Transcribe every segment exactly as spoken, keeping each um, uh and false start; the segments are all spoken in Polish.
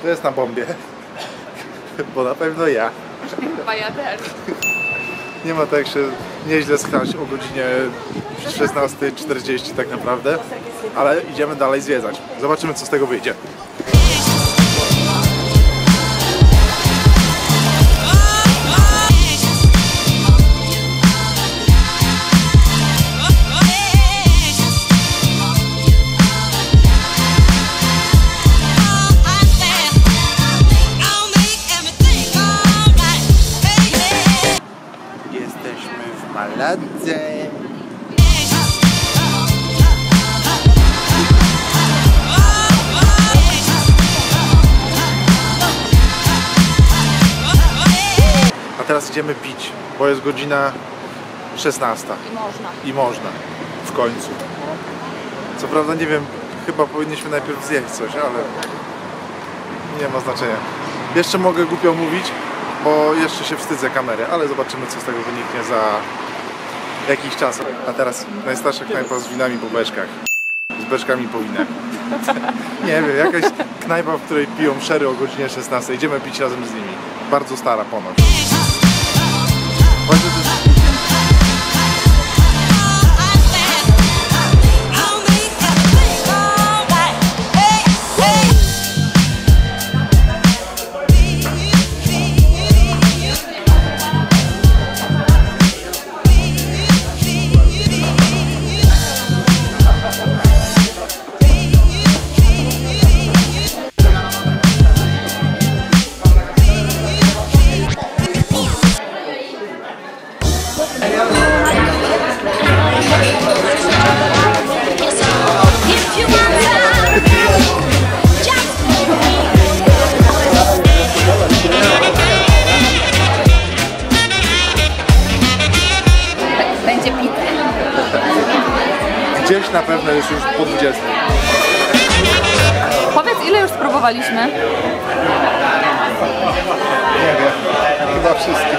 To jest na bombie. Bo na pewno ja. Chyba ja też. Nie ma tak się nieźle schać o godzinie szesnasta czterdzieści tak naprawdę. Ale idziemy dalej zwiedzać. Zobaczymy, co z tego wyjdzie. Jesteśmy w Maladze. A teraz idziemy pić, bo jest godzina szesnasta. I można. I można. W końcu. Co prawda nie wiem, chyba powinniśmy najpierw zjeść coś, ale nie ma znaczenia. Jeszcze mogę głupio mówić, bo jeszcze się wstydzę kamery, ale zobaczymy, co z tego wyniknie za jakiś czas. A teraz najstarsza knajpa z winami po beczkach. Z beczkami po winach. Nie wiem, jakaś knajpa, w której piją sherry o godzinie szesnastej. Idziemy pić razem z nimi. Bardzo stara ponoć. Będzie pite. Gdzieś na pewno jest już po dwudziestej. Powiedz, ile już spróbowaliśmy? Nie wiem, chyba wszystkie.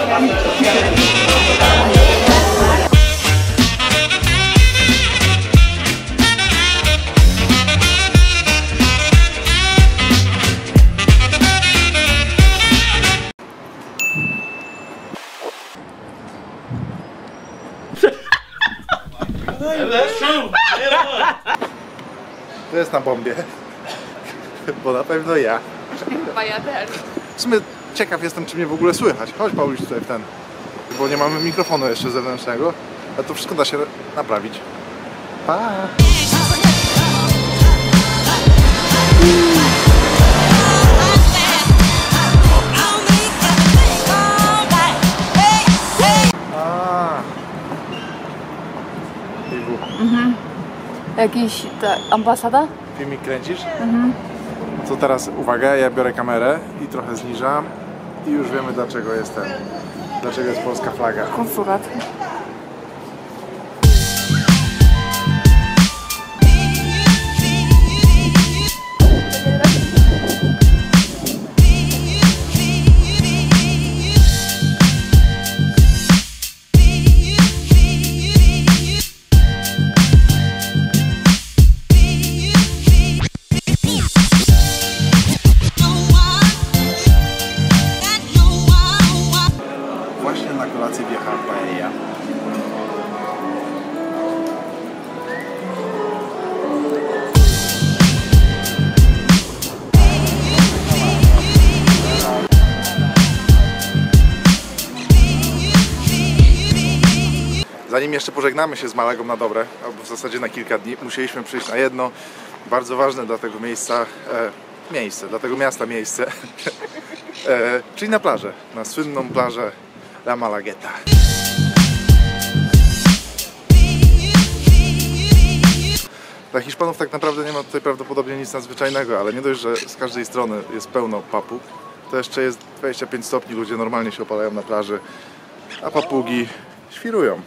To jest na bombie. Bo na pewno ja. Chyba ja też. W sumie ciekaw jestem, czy mnie w ogóle słychać. Chodź, Pauluś, tutaj w ten. Bo nie mamy mikrofonu jeszcze zewnętrznego. Ale to wszystko da się naprawić. Pa! Mhm. Jakiś ta ambasada? Filmik kręcisz? Mhm. To teraz uwaga, ja biorę kamerę i trochę zniżam i już wiemy, dlaczego jest ten, dlaczego jest polska flaga. Konsulat. Właśnie na kolację wjechała paella. Zanim jeszcze pożegnamy się z Malagą na dobre, albo w zasadzie na kilka dni, musieliśmy przyjść na jedno bardzo ważne dla tego miejsca e, miejsce, dla tego miasta miejsce, e, czyli na plażę, na słynną plażę La Malagueta. Dla Hiszpanów tak naprawdę nie ma tutaj prawdopodobnie nic nadzwyczajnego, ale nie dość, że z każdej strony jest pełno papug, to jeszcze jest dwadzieścia pięć stopni, ludzie normalnie się opalają na plaży, a papugi świrują.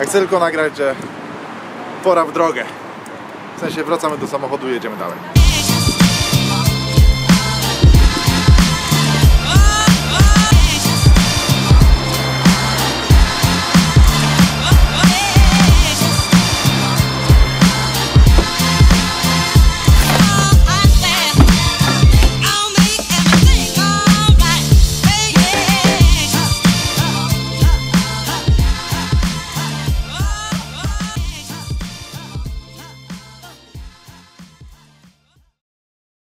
Ja chcę tylko nagrać, że pora w drogę. W sensie wracamy do samochodu i jedziemy dalej.